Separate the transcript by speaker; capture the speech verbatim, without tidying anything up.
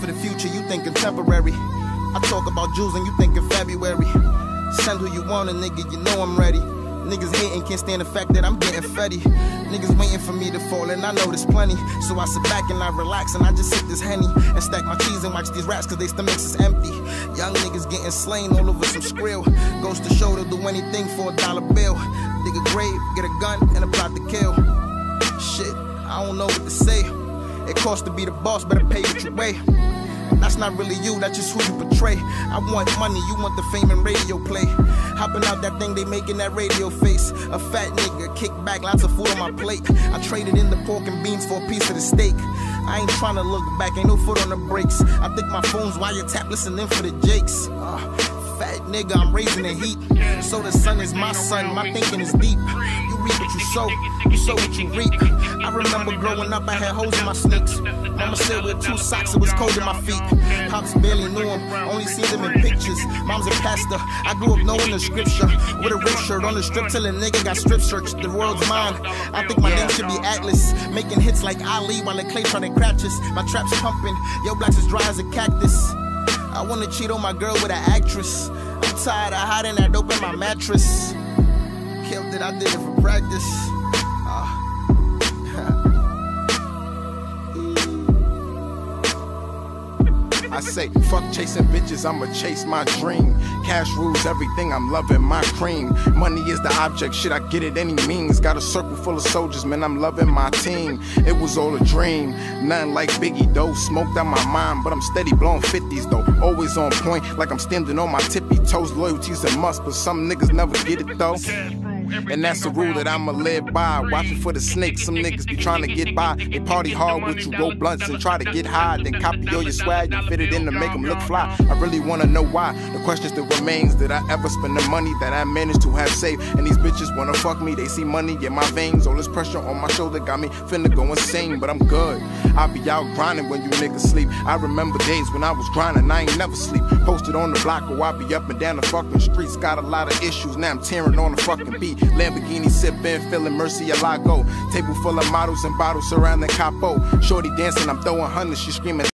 Speaker 1: for the future, you thinking temporary. I talk about Jews and you thinking February. Send who you want, a nigga, you know I'm ready. Niggas hating, can't stand the fact that I'm getting fetty. Niggas waiting for me to fall, and I know there's plenty. So I sit back and I relax, and I just sip this Henny and stack my cheese and watch these rats, cause they stomachs is empty. Young niggas getting slain all over some skrill. Goes to show they'll do anything for a dollar bill. Dig a grave, get a gun, and a plot to kill. Shit, I don't know what to say. It costs to be the boss, better pay what you weigh. That's not really you, that's just who you portray. I want money, you want the fame and radio play. Hopping out that thing, they making that radio face. A fat nigga, kick back, lots of food on my plate. I traded in the pork and beans for a piece of the steak. I ain't trying to look back, ain't no foot on the brakes. I think my phone's wiretap, listening for the jakes. Uh, fat nigga, I'm raising the heat. So the sun is my son, my thinking is deep. You reap what you sow, you sow what you reap. I remember growing up, I had holes in my sneaks. Mama said with two socks, it was cold in my feet. Pops barely knew him, only seen them in pictures. Mom's a pastor, I grew up knowing the scripture. With a rip shirt on the strip till a nigga got strip searched. The world's mine, I think my name should be Atlas. Making hits like Ali while the clay try to crack us. My trap's pumping, yo blacks as dry as a cactus. I wanna cheat on my girl with an actress. I'm tired of hiding that dope in my mattress. Killed it, I did it for practice. Uh.
Speaker 2: I say, fuck chasing bitches, I'ma chase my dream. Cash rules everything, I'm loving my cream. Money is the object, shit, I get it any means. Got a circle full of soldiers, man, I'm loving my team. It was all a dream, nothing like Biggie though. Smoked out my mind, but I'm steady blowing fifties though. Always on point, like I'm standing on my tippy toes. Loyalty's a must, but some niggas never get it though. And that's the rule that I'ma live by. Watching for the snakes, some niggas be trying to get by. They party hard with you, roll blunts and try to get high. Then copy all your swag and fit it in to make them look fly. I really wanna know why. The question still remains, did I ever spend the money that I managed to have saved? And these bitches wanna fuck me, they see money in my veins. All this pressure on my shoulder got me finna go insane, but I'm good. I be out grinding when you niggas sleep. I remember days when I was grinding, I ain't never sleep. Posted on the block or I be up and down the fucking streets. Got a lot of issues, now I'm tearing on the fucking beat. Lamborghini sipping, feeling Murcielago. Table full of models and bottles surrounding capo. Shorty dancing, I'm throwing hundreds, she screaming.